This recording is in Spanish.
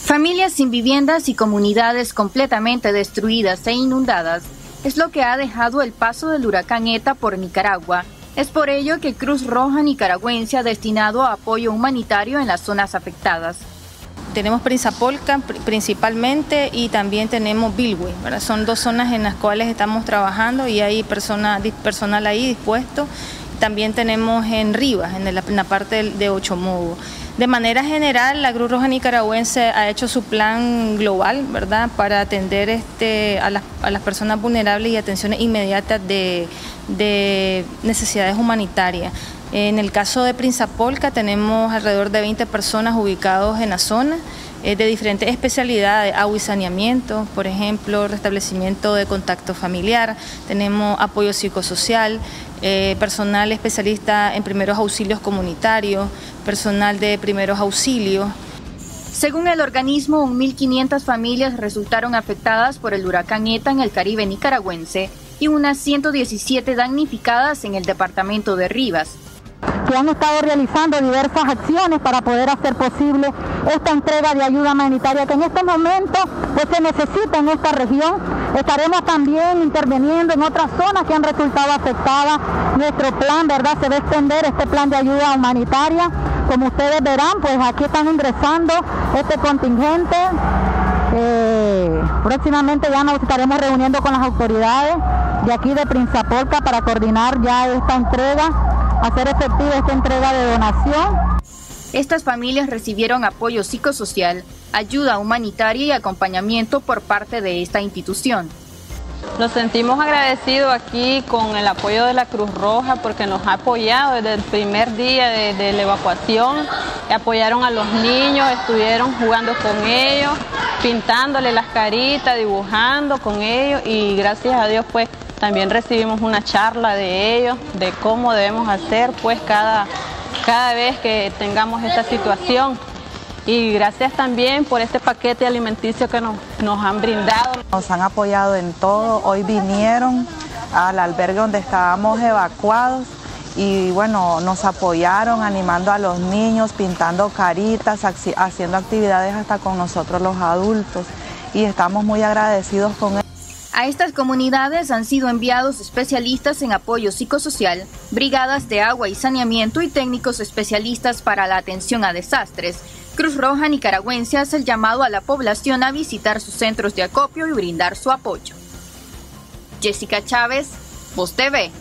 Familias sin viviendas y comunidades completamente destruidas e inundadas es lo que ha dejado el paso del huracán ETA por Nicaragua. Es por ello que Cruz Roja Nicaragüense ha destinado apoyo humanitario en las zonas afectadas. Tenemos Prinzapolca principalmente y también tenemos Bilwi, ¿verdad? Son dos zonas en las cuales estamos trabajando y hay personal ahí dispuesto. También tenemos en Rivas, en la parte de Ochomogo. De manera general, la Cruz Roja Nicaragüense ha hecho su plan global, ¿verdad?, para atender a las personas vulnerables y atenciones inmediatas de necesidades humanitarias. En el caso de Prinzapolca tenemos alrededor de 20 personas ubicados en la zona, de diferentes especialidades, agua y saneamiento, por ejemplo, restablecimiento de contacto familiar, tenemos apoyo psicosocial, personal especialista en primeros auxilios comunitarios, personal de primeros auxilios. Según el organismo, 1.500 familias resultaron afectadas por el huracán ETA en el Caribe nicaragüense y unas 117 damnificadas en el departamento de Rivas. Que han estado realizando diversas acciones para poder hacer posible esta entrega de ayuda humanitaria que en este momento pues se necesita en esta región. Estaremos también interviniendo en otras zonas que han resultado afectadas. Nuestro plan, ¿verdad?, se va a extender este plan de ayuda humanitaria. Como ustedes verán, pues aquí están ingresando este contingente. Próximamente ya nos estaremos reuniendo con las autoridades de aquí de Prinzapolca para coordinar ya esta entrega, hacer efectiva esta entrega de donación. Estas familias recibieron apoyo psicosocial, ayuda humanitaria y acompañamiento por parte de esta institución. Nos sentimos agradecidos aquí con el apoyo de la Cruz Roja porque nos ha apoyado desde el primer día de la evacuación. Apoyaron a los niños, estuvieron jugando con ellos, pintándole las caritas, dibujando con ellos y gracias a Dios pues también recibimos una charla de ellos, de cómo debemos hacer pues cada vez que tengamos esta situación. Y gracias también por este paquete alimenticio que nos han brindado. Nos han apoyado en todo. Hoy vinieron al albergue donde estábamos evacuados y bueno, nos apoyaron animando a los niños, pintando caritas, haciendo actividades hasta con nosotros los adultos y estamos muy agradecidos con ellos. A estas comunidades han sido enviados especialistas en apoyo psicosocial, brigadas de agua y saneamiento y técnicos especialistas para la atención a desastres. Cruz Roja Nicaragüense hace el llamado a la población a visitar sus centros de acopio y brindar su apoyo. Jessica Chávez, Voz TV.